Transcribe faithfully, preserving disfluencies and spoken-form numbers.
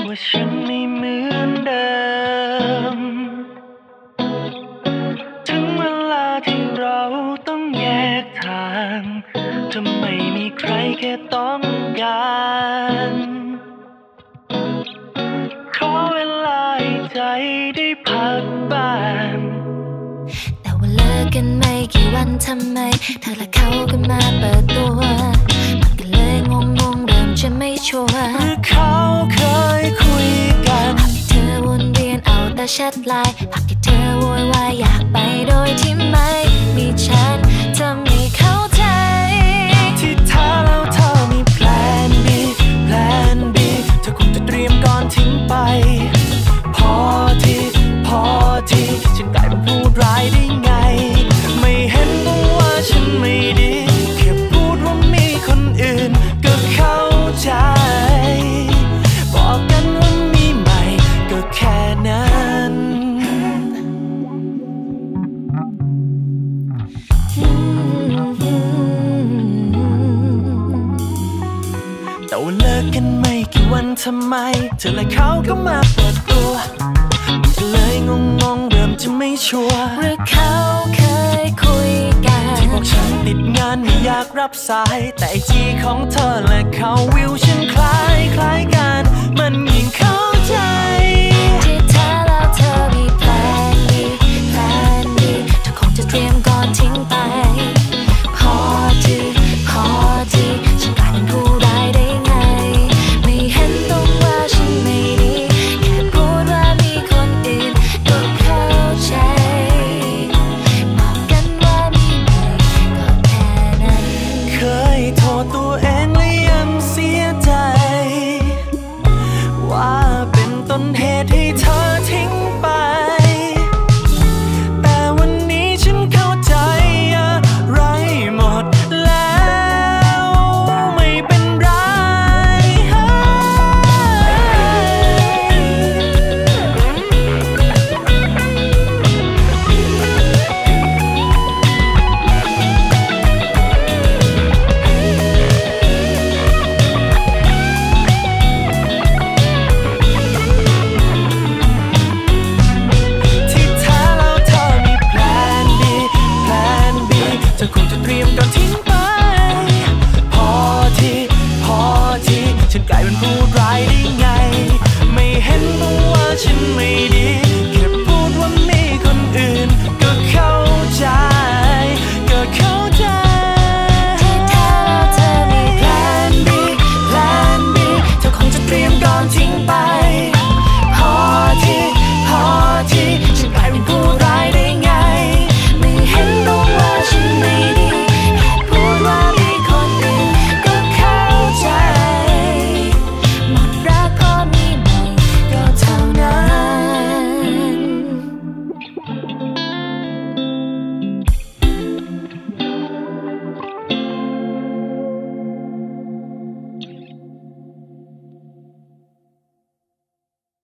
ว่าฉันไม่เหมือนเดิมถึงเวลาที่เราต้องแยกทางจะไม่มีใครแค่ต้องการขอเวลาให้ใจได้พักบ้างแต่ว่าเลิกกันไม่กี่วันทำไมเธอและเขาก็มาเปิดตัวมันก็เลยงงงเริ่มจะไม่ชัวร์หรือเขาเคยคุยกันภาพที่เธอวนเวียนเอาแต่แชทไลน์ภาพที่เธอโวยวายอยากไปโดยที่ไม่มีฉันเธอไม่เข้าใจที่เธอแล้วเธอมีแพลน B แพลน B เธอคงจะเตรียมก่อนทิ้งไปพอทีพอทีฉันกลายเป็นผู้ร้ายได้ไงไม่เห็นต้องว่าฉันไม่ดีแค่พูดว่ามีคนอื่นก็เข้าใจบอกกันว่ามีใหม่ก็แค่นั้นแต่ว่าเลิกกันไม่กี่วันทำไมเธอและเขาก็มาเปิดตัวมันก็เลยงงงเริ่มจะไม่ชัวร์หรือเขาเคยคุยกันที่บอกฉันติดงานไม่อยากรับสายแต่ไอจีของเธอและเขาวิวฉันคล้ายคล้ายกันมันยิ่งเข้าใจที่เธอแล้วเธอมีแพลนดีแพลนดีเธอคงจะเตรียมก่อนทิ้งไปพอทีพอทีฉันกลายเป็นผู้ร้ายได้ไงไม่เห็นต้องว่าฉันไม่ดีแค่พูดว่ามีคนอื่นก็เข้าใจบอกกันว่ามีใหม่ก็แค่นั้นเคยโทษตัวเองและยังเสียใจว่าเป็นต้นเหตุให้เธอทิ้งไปแต่วันนี้ฉันเข้าใจอะไรหมดแล้วไม่เป็นไรเธอคงจะเตรียมก่อนทิ้งไปพอทีพอทีฉันกลายเป็นผู้ร้ายได้ไงไม่เห็นต้องว่าฉันไม่ดี